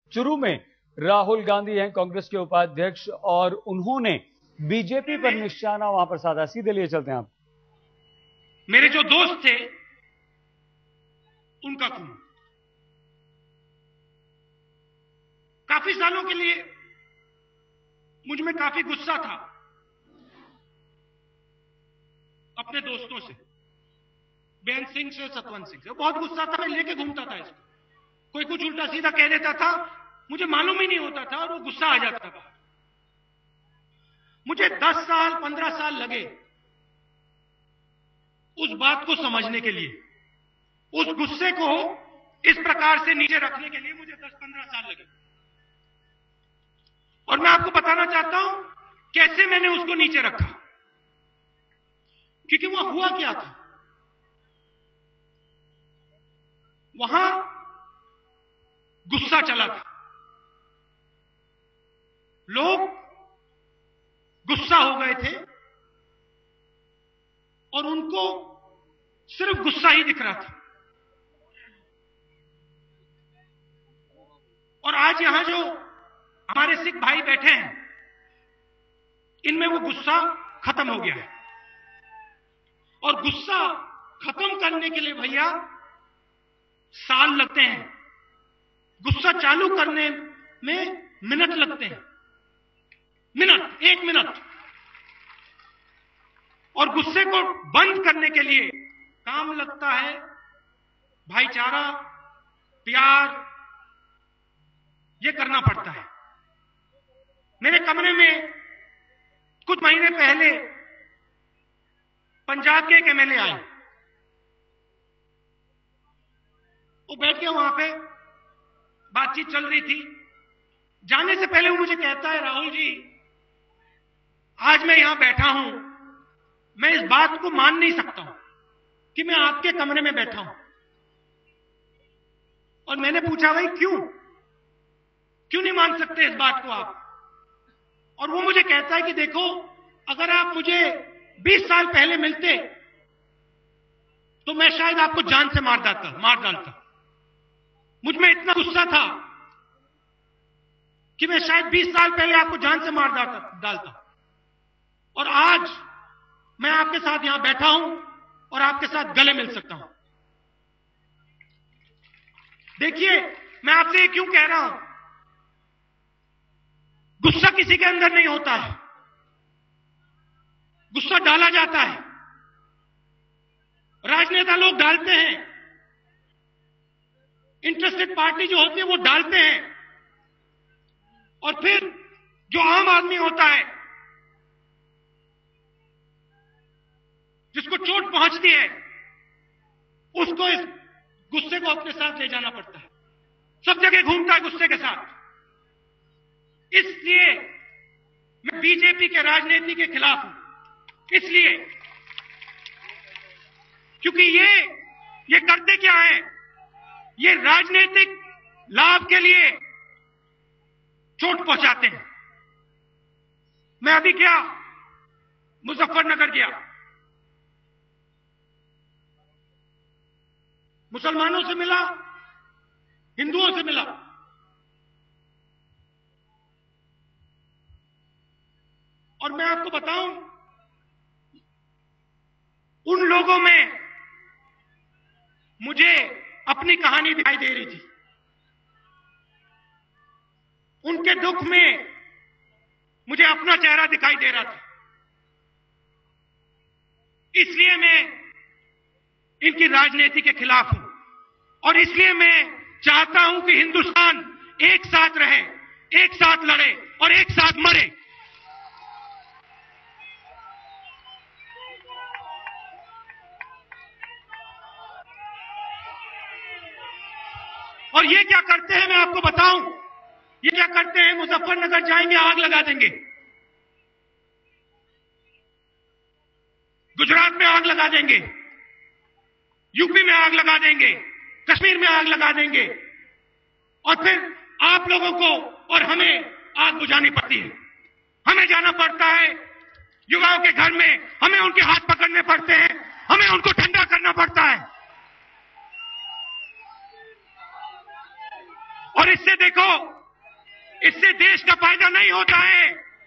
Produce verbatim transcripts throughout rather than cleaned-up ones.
चुरू में राहुल गांधी हैं कांग्रेस के उपाध्यक्ष और उन्होंने बीजेपी पर निशाना वहां पर साधा। सीधे लिए चलते हैं आप। मेरे जो दोस्त थे उनका खून, काफी सालों के लिए मुझ में काफी गुस्सा था अपने दोस्तों से, बेन सिंह से, सतवंत सिंह से। बहुत गुस्सा था, मैं लेके घूमता था इसको। कोई कुछ उल्टा सीधा कह देता था, मुझे मालूम ही नहीं होता था और वो गुस्सा आ जाता था। मुझे दस साल पंद्रह साल लगे उस बात को समझने के लिए, उस गुस्से को इस प्रकार से नीचे रखने के लिए मुझे दस पंद्रह साल लगे। और मैं आपको बताना चाहता हूं कैसे मैंने उसको नीचे रखा, क्योंकि वहां हुआ क्या था। वहां गुस्सा चला था, लोग गुस्सा हो गए थे और उनको सिर्फ गुस्सा ही दिख रहा था। और आज यहां जो हमारे सिख भाई बैठे हैं, इनमें वो गुस्सा खत्म हो गया है। और गुस्सा खत्म करने के लिए भैया साल लगते हैं, गुस्सा चालू करने में मिनट लगते हैं, मिनट, एक मिनट। और गुस्से को बंद करने के लिए काम लगता है भाईचारा, प्यार, ये करना पड़ता है। मेरे कमरे में कुछ महीने पहले पंजाब के एक एमएलए आए, वो बैठ के वहां पे बातचीत चल रही थी। जाने से पहले वो मुझे कहता है, राहुल जी आज मैं यहां बैठा हूं, मैं इस बात को मान नहीं सकता हूं कि मैं आपके कमरे में बैठा हूं। और मैंने पूछा, भाई क्यों क्यों नहीं मान सकते इस बात को आप? और वो मुझे कहता है कि देखो, अगर आप मुझे बीस साल पहले मिलते तो मैं शायद आपको जान से मार डालता मार डालता मुझ में इतना गुस्सा था कि मैं शायद बीस साल पहले आपको जान से मार डालता। और आज मैं आपके साथ यहां बैठा हूं और आपके साथ गले मिल सकता हूं। देखिए, मैं आपसे ये क्यों कह रहा हूं, गुस्सा किसी के अंदर नहीं होता है, गुस्सा डाला जाता है। राजनेता लोग डालते हैं, इंटरेस्टेड पार्टी जो होती है वो डालते हैं, और फिर जो आम आदमी होता है, जिसको चोट पहुंचती है, उसको इस गुस्से को अपने साथ ले जाना पड़ता है। सब जगह घूमता है गुस्से के साथ। इसलिए मैं बीजेपी के राजनीति के खिलाफ हूं, इसलिए क्योंकि ये ये करते क्या है, ये राजनीतिक लाभ के लिए चोट पहुंचाते हैं। मैं अभी क्या मुजफ्फरनगर गया, मुसलमानों से मिला, हिंदुओं से मिला, और मैं आपको बताऊं, उन लोगों में मुझे अपनी कहानी दिखाई दे रही थी। उनके दुख में मुझे अपना चेहरा दिखाई दे रहा था। इसलिए मैं इनकी राजनीति के खिलाफ हूं, और इसलिए मैं चाहता हूं कि हिंदुस्तान एक साथ रहे, एक साथ लड़े और एक साथ मरे। और ये क्या करते हैं मैं आपको बताऊं, ये क्या करते हैं, मुजफ्फरनगर जाएंगे, आग लगा देंगे, गुजरात में आग लगा देंगे, यूपी में आग लगा देंगे, कश्मीर में आग लगा देंगे, और फिर आप लोगों को और हमें आग बुझानी पड़ती है। हमें जाना पड़ता है युवाओं के घर में, हमें उनके हाथ पकड़ने पड़ते हैं, हमें उनको ठंडा करना पड़ता है। और इससे देखो इससे देश का फायदा नहीं होता है,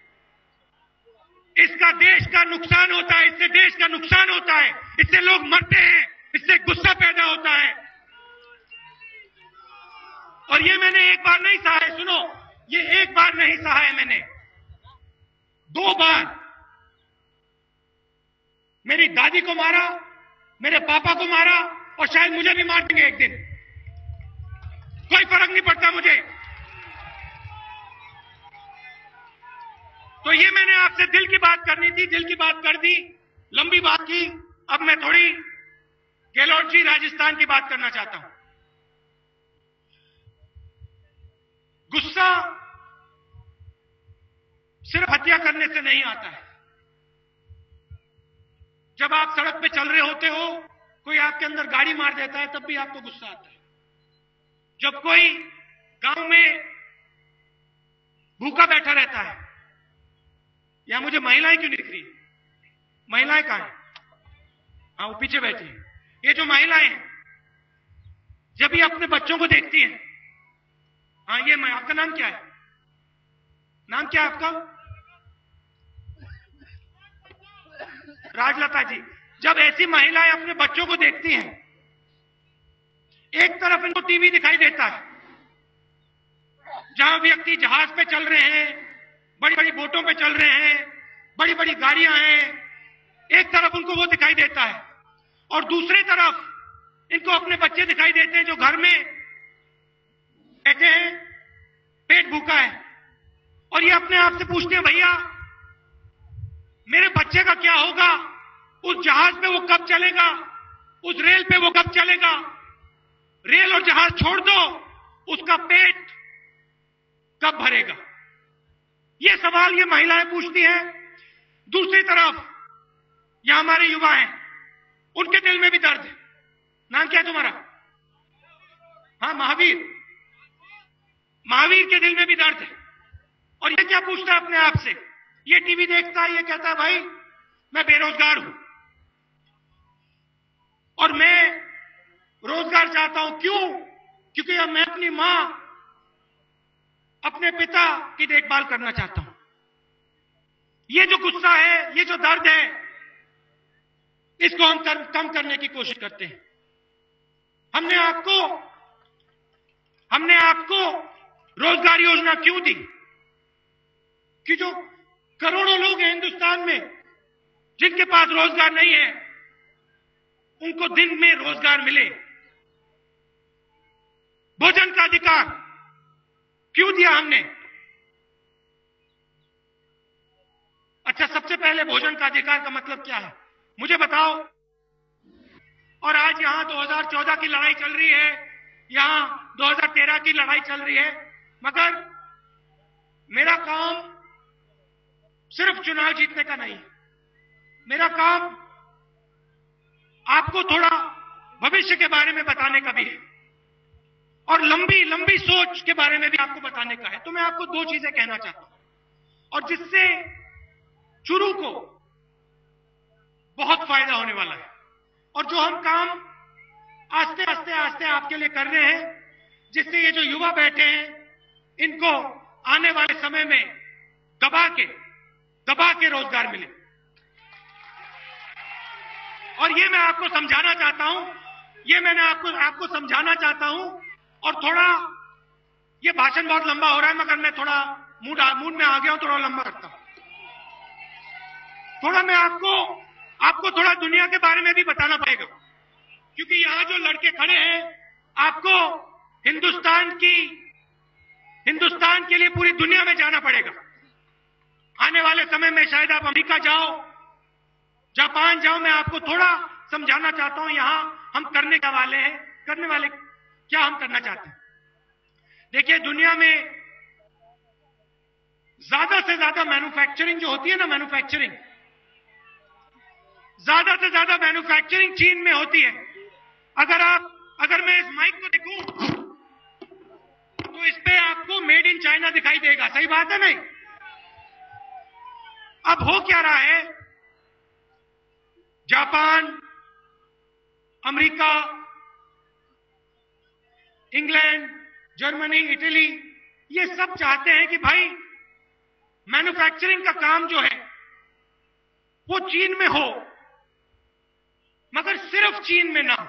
इसका देश का नुकसान होता है, इससे देश का नुकसान होता है, इससे लोग मरते हैं, इससे गुस्सा पैदा होता है। और ये मैंने एक बार नहीं सहा है, सुनो, ये एक बार नहीं सहा है मैंने, दो बार मेरी दादी को मारा, मेरे पापा को मारा, और शायद मुझे भी मार देंगे एक दिन, कोई फर्क नहीं पड़ता मुझे। तो ये मैंने आपसे दिल की बात करनी थी, दिल की बात कर दी, लंबी बात की। अब मैं थोड़ी गहलोत जी राजस्थान की बात करना चाहता हूं। गुस्सा सिर्फ हत्या करने से नहीं आता है। जब आप सड़क पे चल रहे होते हो, कोई आपके अंदर गाड़ी मार देता है, तब भी आपको गुस्सा आता है। जब कोई गांव में भूखा बैठा रहता है, या मुझे महिलाएं क्यों नहीं दिख रही, महिलाएं कहां हैं? हाँ, वो पीछे बैठी हैं। ये जो महिलाएं हैं, जब ये अपने बच्चों को देखती हैं, हाँ, ये मैं, आपका नाम क्या है? नाम क्या है आपका? राजलता जी। जब ऐसी महिलाएं अपने बच्चों को देखती हैं, एक तरफ इनको टीवी दिखाई देता है, जहां व्यक्ति जहाज पे चल रहे हैं, बड़ी बड़ी बोटों पे चल रहे हैं, बड़ी बड़ी गाड़ियां हैं, एक तरफ उनको वो दिखाई देता है, और दूसरी तरफ इनको अपने बच्चे दिखाई देते हैं जो घर में बैठे हैं, पेट भूखा है, और ये अपने आप से पूछते हैं, भैया मेरे बच्चे का क्या होगा? उस जहाज पे वो कब चलेगा? उस रेल पे वो कब चलेगा? रेल और जहाज छोड़ दो, उसका पेट कब भरेगा? ये सवाल ये महिलाएं पूछती हैं। दूसरी तरफ यहां हमारे युवा हैं, उनके दिल में भी दर्द है। नाम क्या है तुम्हारा? हाँ, महावीर। महावीर के दिल में भी दर्द है, और ये क्या पूछता है अपने आप से? ये टीवी देखता है, ये कहता है, भाई मैं बेरोजगार हूं और मैं रोजगार चाहता हूं। क्यों? क्योंकि अब मैं अपनी मां, अपने पिता की देखभाल करना चाहता हूं। ये जो गुस्सा है, ये जो दर्द है, इसको हम कर, कम करने की कोशिश करते हैं। हमने आपको हमने आपको रोजगार योजना क्यों दी? कि जो करोड़ों लोग हैं हिंदुस्तान में जिनके पास रोजगार नहीं है, उनको दिन में रोजगार मिले। भोजन का अधिकार क्यों दिया हमने? अच्छा, सबसे पहले भोजन का अधिकार का मतलब क्या है मुझे बताओ। और आज यहां दो हज़ार चौदह की लड़ाई चल रही है, यहां दो हज़ार तेरह की लड़ाई चल रही है, मगर मेरा काम सिर्फ चुनाव जीतने का नहीं है। मेरा काम आपको थोड़ा भविष्य के बारे में बताने का भी है, और लंबी लंबी सोच के बारे में भी आपको बताने का है। तो मैं आपको दो चीजें कहना चाहता हूं, और जिससे चुरू को बहुत फायदा होने वाला है, और जो हम काम आस्ते आस्ते आस्ते आपके लिए कर रहे हैं, जिससे ये जो युवा बैठे हैं, इनको आने वाले समय में दबा के दबा के रोजगार मिले। और ये मैं आपको समझाना चाहता हूं, ये मैंने आपको आपको समझाना चाहता हूं। और थोड़ा ये भाषण बहुत लंबा हो रहा है, मगर मैं थोड़ा मूड मूड में आ गया हूं, थोड़ा लंबा रखता हूं। थोड़ा मैं आपको आपको थोड़ा दुनिया के बारे में भी बताना पड़ेगा, क्योंकि यहां जो लड़के खड़े हैं, आपको हिंदुस्तान की हिंदुस्तान के लिए पूरी दुनिया में जाना पड़ेगा। आने वाले समय में शायद आप अमेरिका जाओ, जापान जाओ। मैं आपको थोड़ा समझाना चाहता हूं यहां हम करने का वाले हैं, करने वाले क्या हम करना चाहते हैं। देखिए, दुनिया में ज्यादा से ज्यादा मैन्युफैक्चरिंग जो होती है ना, मैन्युफैक्चरिंग ज्यादा से ज्यादा मैन्युफैक्चरिंग चीन में होती है। अगर आप अगर मैं इस माइक को देखूं तो इस पे आपको मेड इन चाइना दिखाई देगा। सही बात है नहीं? अब हो क्या रहा है, Japan, America, England, Germany, Italy, ये सब चाहते हैं कि भाई मैन्युफैक्चरिंग का काम जो है वो चीन में हो, मगर सिर्फ चीन में ना हो।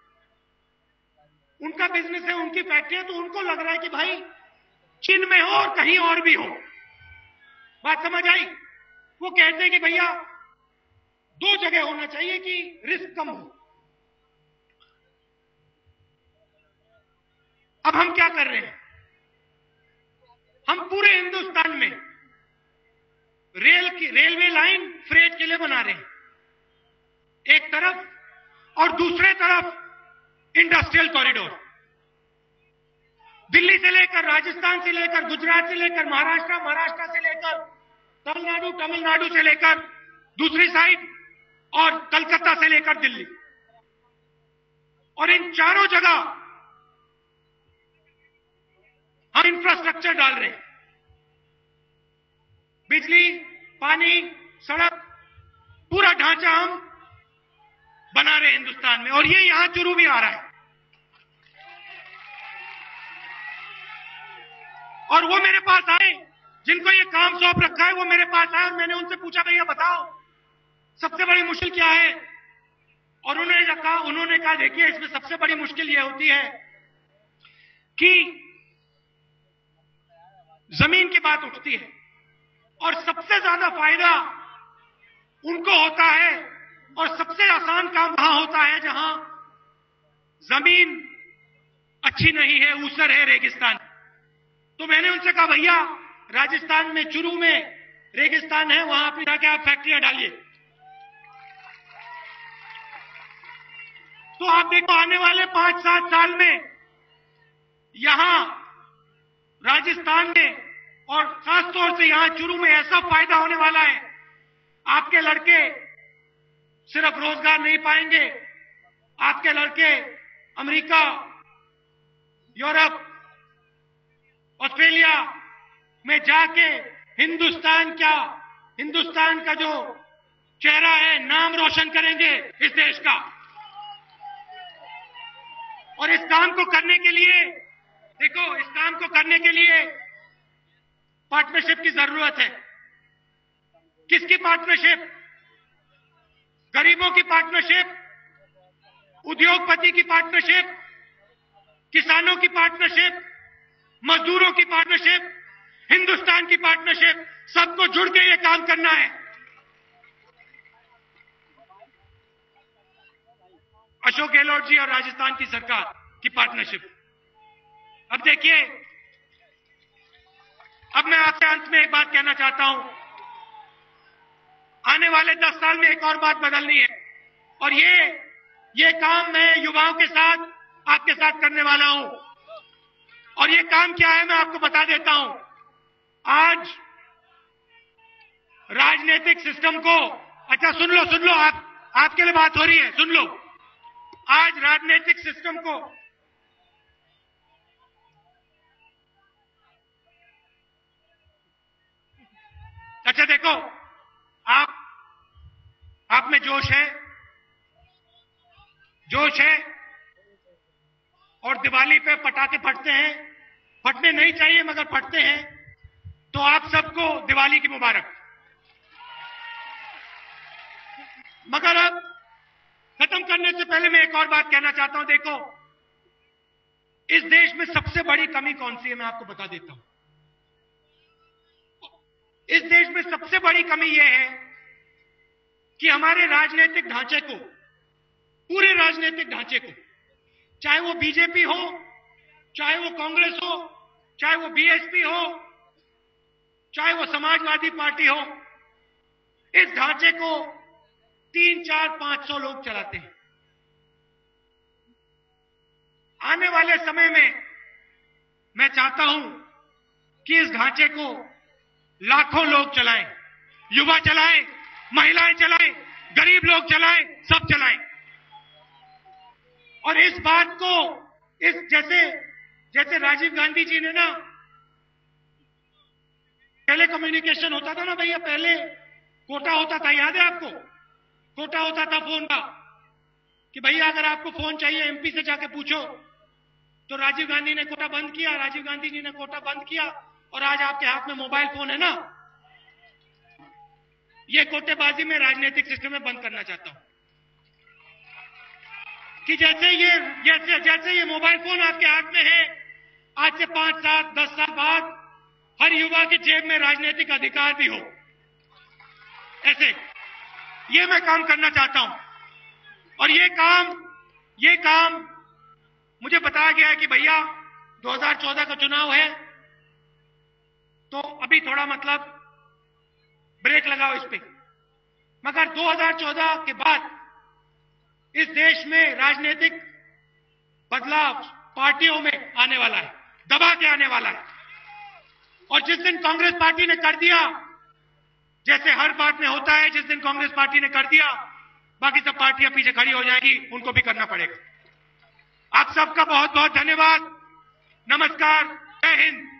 उनका बिजनेस है, उनकी फैक्ट्री है, तो उनको लग रहा है कि भाई चीन में हो और कहीं और भी हो। बात समझ आई? वो कहते हैं कि भैया दो जगह होना चाहिए कि रिस्क कम हो। अब हम क्या कर रहे हैं? हम पूरे हिंदुस्तान में रेल की रेलवे लाइन फ्रेट के लिए बना रहे हैं एक तरफ, और दूसरे तरफ इंडस्ट्रियल कॉरिडोर। दिल्ली से लेकर, राजस्थान से लेकर, गुजरात से लेकर महाराष्ट्र, महाराष्ट्र से लेकर तमिलनाडु, तमिलनाडु से लेकर दूसरी साइड, और कलकत्ता से लेकर दिल्ली। और इन चारों जगह हम इंफ्रास्ट्रक्चर डाल रहे हैं। बिजली, पानी, सड़क, पूरा ढांचा हम बना रहे हैं हिंदुस्तान में, और ये यहां चुरू भी आ रहा है। और वो मेरे पास आए, जिनको ये काम सौंप रखा है, वो मेरे पास आए और मैंने उनसे पूछा, भैया बताओ सबसे बड़ी मुश्किल क्या है? और उन्होंने कहा उन्होंने कहा देखिए, इसमें सबसे बड़ी मुश्किल ये होती है कि जमीन की बात उठती है, और सबसे ज्यादा फायदा उनको होता है, और सबसे आसान काम वहां होता है जहां जमीन अच्छी नहीं है, ऊसर है, रेगिस्तान। तो मैंने उनसे कहा भैया राजस्थान में चुरू में रेगिस्तान है, वहां पे जाके आप फैक्ट्रियां डालिए। तो आप देखो आने वाले पांच सात साल में यहां राजस्थान में और खासतौर से यहां चुरू में ऐसा फायदा होने वाला है, आपके लड़के सिर्फ रोजगार नहीं पाएंगे, आपके लड़के अमेरिका, यूरोप, ऑस्ट्रेलिया में जाके हिंदुस्तान क्या हिंदुस्तान का जो चेहरा है, नाम रोशन करेंगे इस देश का। और इस काम को करने के लिए देखो, इस काम को करने के लिए पार्टनरशिप की जरूरत है। किसकी पार्टनरशिप? गरीबों की पार्टनरशिप, उद्योगपति की पार्टनरशिप, किसानों की पार्टनरशिप, मजदूरों की पार्टनरशिप, हिंदुस्तान की पार्टनरशिप। सबको जुड़ के ये काम करना है। अशोक गहलोत जी और राजस्थान की सरकार की पार्टनरशिप। अब देखिए, अब मैं आपसे अंत में एक बात कहना चाहता हूं। आने वाले दस साल में एक और बात बदलनी है, और ये ये काम मैं युवाओं के साथ, आपके साथ करने वाला हूं। और ये काम क्या है मैं आपको बता देता हूं। आज राजनीतिक सिस्टम को, अच्छा सुन लो सुन लो आप आपके लिए बात हो रही है, सुन लो। आज राजनीतिक सिस्टम को अच्छा देखो, आप आप में जोश है, जोश है, और दिवाली पे पटाखे फटते हैं, फटने नहीं चाहिए मगर फटते हैं। तो आप सबको दिवाली की मुबारक। मगर अब खत्म करने से पहले मैं एक और बात कहना चाहता हूं। देखो, इस देश में सबसे बड़ी कमी कौन सी है मैं आपको बता देता हूं। इस देश में सबसे बड़ी कमी यह है कि हमारे राजनीतिक ढांचे को, पूरे राजनीतिक ढांचे को, चाहे वो बीजेपी हो, चाहे वो कांग्रेस हो, चाहे वो बीएसपी हो, चाहे वो समाजवादी पार्टी हो, इस ढांचे को तीन चार पांच सौ लोग चलाते हैं। आने वाले समय में मैं चाहता हूं कि इस ढांचे को लाखों लोग चलाएं, युवा चलाएं, महिलाएं चलाएं, गरीब लोग चलाएं, सब चलाएं। और इस बात को, इस जैसे जैसे राजीव गांधी जी ने ना, पहले कम्युनिकेशन होता था ना भैया, पहले कोटा होता था, याद है आपको? कोटा होता था फोन का कि भैया अगर आपको फोन चाहिए एमपी से जाके पूछो, तो राजीव गांधी ने कोटा बंद किया, राजीव गांधी जी ने कोटा बंद किया, और आज आपके हाथ में मोबाइल फोन है ना, ये कोटेबाजी में राजनीतिक सिस्टम में बंद करना चाहता हूं कि जैसे ये जैसे जैसे ये मोबाइल फोन आपके हाथ में है, आज से पांच सात दस साल बाद हर युवा की जेब में राजनीतिक अधिकार भी हो, ऐसे ये मैं काम करना चाहता हूं। और ये काम ये काम मुझे बताया गया है कि भैया दो हज़ार चौदह का चुनाव है, तो अभी थोड़ा मतलब ब्रेक लगाओ इस पे, मगर दो हज़ार चौदह के बाद इस देश में राजनीतिक बदलाव पार्टियों में आने वाला है, दबा के आने वाला है। और जिस दिन कांग्रेस पार्टी ने कर दिया, जैसे हर बात में होता है, जिस दिन कांग्रेस पार्टी ने कर दिया, बाकी सब पार्टियां पीछे खड़ी हो जाएगी, उनको भी करना पड़ेगा। आप सबका बहुत बहुत धन्यवाद, नमस्कार, जय हिंद।